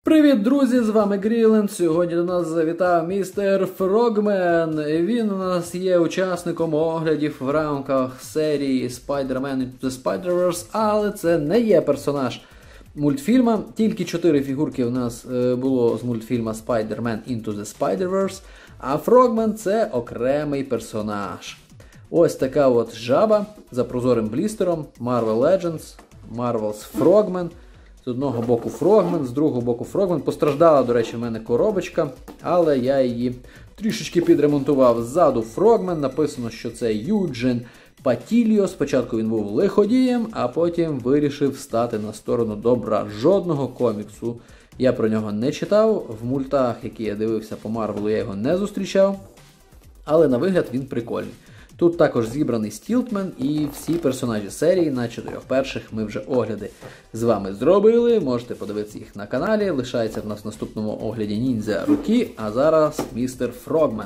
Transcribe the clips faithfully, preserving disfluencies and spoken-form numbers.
Привіт, друзі! З вами Гріленд. Сьогодні до нас завітав містер Фрогмен. Він у нас є учасником оглядів в рамках серії Spider-Man Into the Spider-Verse, але це не є персонаж мультфільма. Тільки чотири фігурки у нас було з мультфільма Spider-Man Into the Spider-Verse, а Фрогмен – це окремий персонаж. Ось така от жаба за прозорим блістером, Marvel Legends, Marvel's Frogman. З одного боку Фрогмен, з другого боку Фрогмен. Постраждала, до речі, в мене коробочка, але я її трішечки підремонтував. Ззаду Фрогмен, написано, що це Юджин Патільо. Спочатку він був лиходієм, а потім вирішив стати на сторону добра. Жодного коміксу я про нього не читав. В мультах, які я дивився по Марвелу, я його не зустрічав. Але на вигляд він прикольний. Тут також зібраний Стілтмен і всі персонажі серії, на чотирьох перших ми вже огляди з вами зробили. Можете подивитися їх на каналі. Лишається в нас в наступному огляді Ніндзя Рукі, а зараз містер Фрогмен.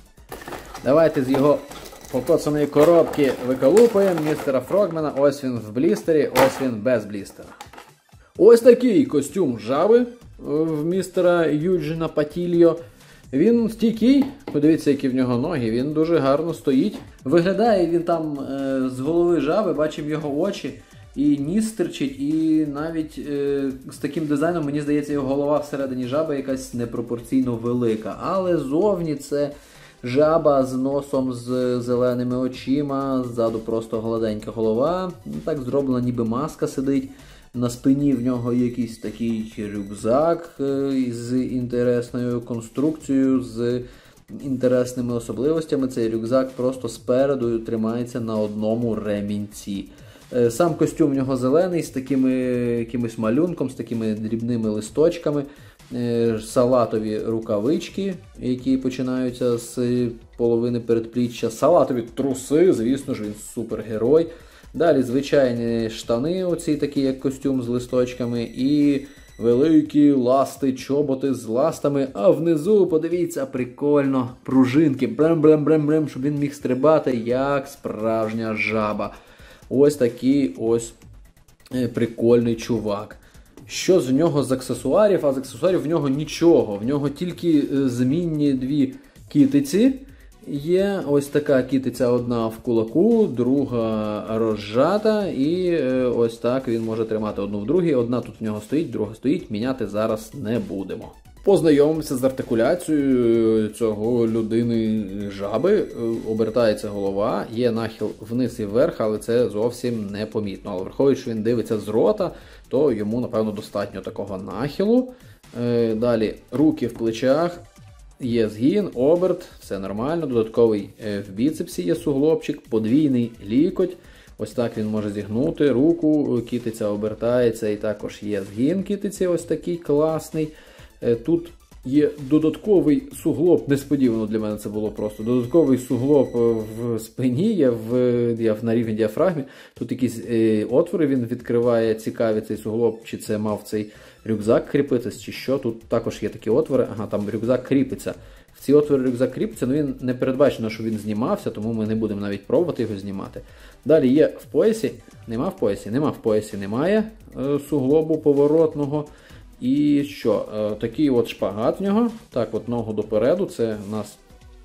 Давайте з його покоцаної коробки виколупуємо містера Фрогмена. Ось він в блістері, ось він без блістера. Ось такий костюм жаби в містера Юджина Патільо. Він стійкий, подивіться, які в нього ноги, він дуже гарно стоїть. Виглядає він там е, з голови жаби, бачимо його очі, і ніс стирчить, і навіть е, з таким дизайном, мені здається, його голова всередині жаби якась непропорційно велика. Але зовні це жаба з носом з зеленими очима, ззаду просто гладенька голова, так зроблена, ніби маска сидить. На спині в нього якийсь такий рюкзак з інтересною конструкцією, з інтересними особливостями. Цей рюкзак просто спереду тримається на одному ремінці. Сам костюм в нього зелений, з такими якимось малюнком, з такими дрібними листочками. Салатові рукавички, які починаються з половини передпліччя. Салатові труси, звісно ж, він супергерой. Далі звичайні штани, оці такі як костюм з листочками, і великі ласти, чоботи з ластами, а внизу, подивіться, прикольно, пружинки, брем-брем-брем-брем, щоб він міг стрибати, як справжня жаба. Ось такий ось прикольний чувак. Що з нього з аксесуарів? А з аксесуарів в нього нічого, в нього тільки змінні дві кітиці. Є ось така кітиця, одна в кулаку, друга розжата, і ось так він може тримати одну в другій. Одна тут в нього стоїть, друга стоїть, міняти зараз не будемо. Познайомимося з артикуляцією цього людини-жаби. Обертається голова, є нахил вниз і вверх, але це зовсім не помітно. Але враховуючи, що він дивиться з рота, то йому, напевно, достатньо такого нахилу. Далі руки в плечах. Є згін, оберт, все нормально, додатковий в біцепсі є суглобчик, подвійний лікоть, ось так він може зігнути руку, кітиця обертається і також є згін кітиці, ось такий класний. Тут є додатковий суглоб, несподівано для мене це було просто, додатковий суглоб в спині, є в, на рівні діафрагмі, тут якісь е, отвори він відкриває, цікаві цей суглоб, чи це мав цей рюкзак кріпитись, чи що, тут також є такі отвори, ага, там рюкзак кріпиться. В ці отвори рюкзак кріпиться, але він не передбачено, що він знімався, тому ми не будемо навіть пробувати його знімати. Далі є в поясі, нема в поясі, нема в поясі, немає е, суглобу поворотного. І що, е, такий от шпагат в нього, так от ногу допереду, це у нас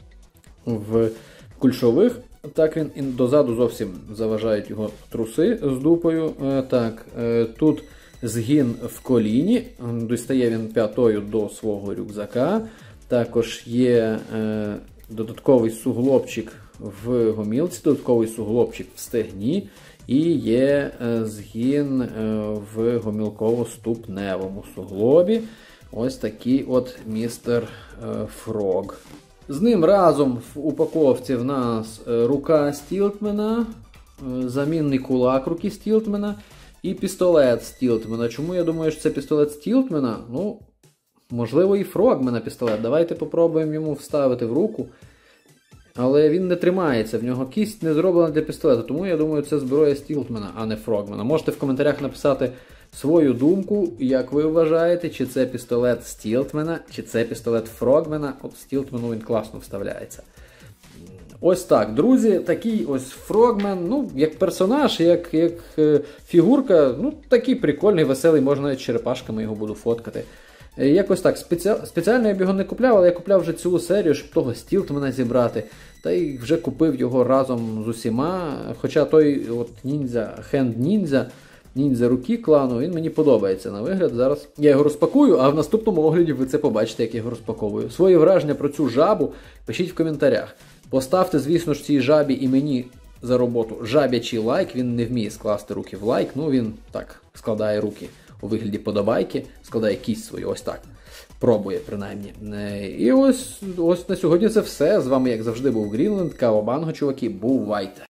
в кульшових, так він і дозаду зовсім заважають його труси з дупою. Е, так, е, тут згін в коліні, достає він п'ятою до свого рюкзака. Також є е, додатковий суглобчик в гомілці, додатковий суглобчик в стегні. І є е, згін е, в гомілково-ступневому суглобі. Ось такий от містер е, Фрог. З ним разом в упаковці в нас е, рука Стілтмена, е, замінний кулак руки Стілтмена. І пістолет Стілтмена. Чому я думаю, що це пістолет Стілтмена? Ну, можливо, і Фрогмена пістолет. Давайте попробуємо йому вставити в руку. Але він не тримається, в нього кість не зроблена для пістолета. Тому я думаю, це зброя Стілтмена, а не Фрогмена. Можете в коментарях написати свою думку, як ви вважаєте, чи це пістолет Стілтмена, чи це пістолет Фрогмена. От Стілтмену він класно вставляється. Ось так, друзі, такий ось Фрогмен, ну, як персонаж, як, як е, фігурка, ну, такий прикольний, веселий, можна навіть черепашками його буду фоткати. Якось так, спеці... спеціально я б його не купляв, але я купляв вже цілу серію, щоб того Стілтмена зібрати. Та й вже купив його разом з усіма. Хоча той от ніндзя, Хенд Ніндзя, ніндзя руки клану, він мені подобається на вигляд. Зараз я його розпакую, а в наступному огляді ви це побачите, як я його розпаковую. Свої враження про цю жабу пишіть в коментарях. Поставте, звісно ж, цій жабі і мені за роботу жабячий лайк. Він не вміє скласти руки в лайк, ну він так складає руки у вигляді подобайки, складає кість свою, ось так. Пробує, принаймні. І ось, ось на сьогодні це все. З вами, як завжди, був Грінленд, Кавабанго, чуваки, бувайте!